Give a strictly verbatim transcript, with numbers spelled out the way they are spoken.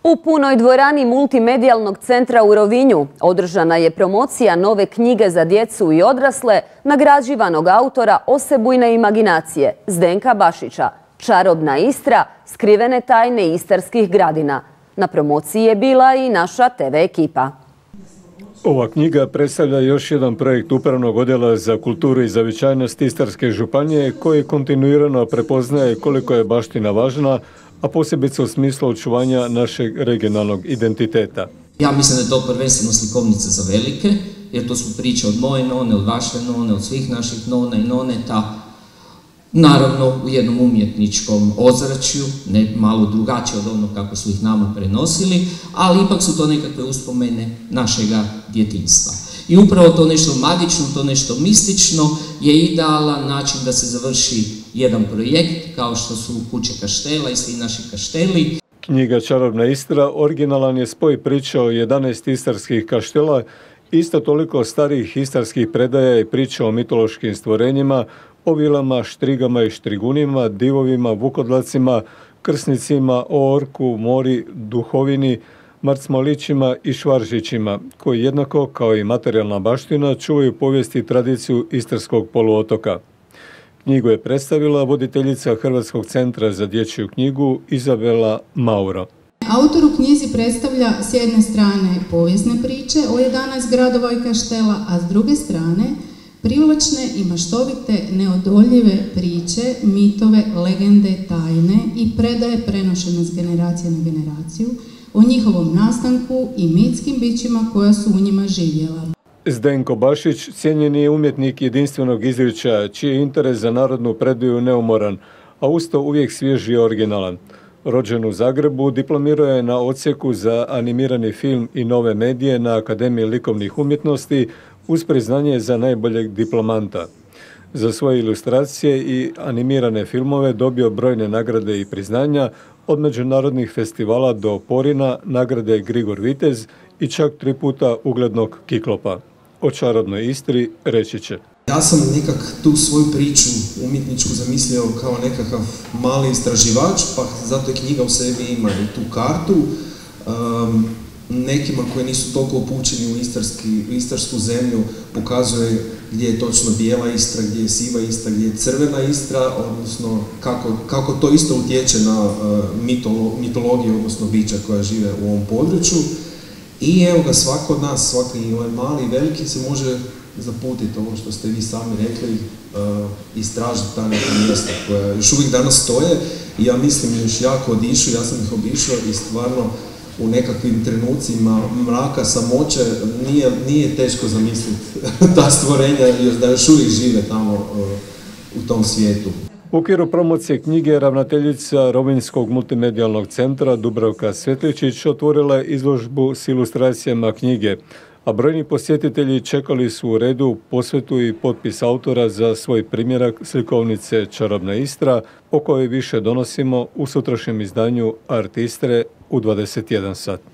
U punoj dvorani Multimedijalnog centra u Rovinju održana je promocija nove knjige za djecu i odrasle nagrađivanog autora Osebujne imaginacije Zdenka Bašića, Čarobna Istra, skrivene tajne istarskih gradina. Na promociji je bila i naša te ve ekipa. Ova knjiga predstavlja još jedan projekt Upravnog odjela za kulturu i zavičajnost Istarske županije koji kontinuirano prepoznaje koliko je baština važna, a posebice u smislu očuvanja našeg regionalnog identiteta. Ja mislim da je to prvenstveno slikovnica za velike, jer to su priče od moje none, od vaše none, od svih naših nona i noneta, naravno u jednom umjetničkom ozračju, ne malo drugačije od ono kako su ih nama prenosili, ali ipak su to nekakve uspomene našega djetinjstva. I upravo to nešto magično, to nešto mistično je idealan način da se završi jedan projekt kao što su Kuće Kaštela i svi naši kašteli. Knjiga Čarobna Istra originalan je spoj priča o jedanaest istarskih kaštela, isto toliko starih istarskih predaja i priča o mitološkim stvorenjima, o vilama, štrigama i štrigunima, divovima, vukodlacima, krsnicima, o orku, mori, duhovini, marcmolićima i švaržićima, koji jednako kao i materijalna baština čuvaju povijest i tradiciju istarskog poluotoka. Knjigu je predstavila voditeljica Hrvatskog centra za dječju knjigu Izabela Mauro. Autor u knjizi predstavlja s jedne strane povijesne priče o jedanaest gradova i kaštela, a s druge strane privlačne i maštovite neodoljive priče, mitove, legende, tajne i predaje prenošene s generacije na generaciju o njihovom nastanku i mitskim bićima koja su u njima živjela. Zdenko Bašić cijenjeni je umjetnik jedinstvenog izričaja, čiji je interes za narodnu predaju neumoran, a usto uvijek svjež i originalan. Rođen u Zagrebu, diplomirao je na odsjeku za animirani film i nove medije na Akademiji likovnih umjetnosti uz priznanje za najboljeg diplomanta. Za svoje ilustracije i animirane filmove dobio brojne nagrade i priznanja, od međunarodnih festivala do Porina, nagrade Grigor Vitez i čak tri puta uglednog Kiklopa. O Čarobnoj Istri reći će. Ja sam nekak tu svoju priču umjetničku zamislio kao nekakav mali istraživač, pa zato je knjiga u sebi ima i tu kartu. Um, nekima koji nisu toliko upućeni u, istarski, u istarsku zemlju pokazuje gdje je točno bijela Istra, gdje je siva Istra, gdje je crvena Istra, odnosno kako, kako to isto utječe na uh, mitolo, mitologiju, odnosno bića koja žive u ovom području. I evo ga, svako od nas, svaki ovaj mali i veliki se može zaputiti, ovo što ste vi sami rekli, uh, istražiti ta neka mjesta koja još uvijek danas stoje i ja mislim još jako odišu, ja sam ih obišao i stvarno u nekakvim trenucima mraka, samoće, nije, nije teško zamisliti ta stvorenja da još uvijek žive tamo uh, u tom svijetu. U okviru promocije knjige ravnateljica Rovinjskog multimedijalnog centra Dubravka Svetličić otvorila je izložbu s ilustracijama knjige, a brojni posjetitelji čekali su u redu posvetu i potpis autora za svoj primjerak slikovnice Čarobna Istra, o kojoj više donosimo u sutrašnjem izdanju Art Istre u dvadeset jedan sat.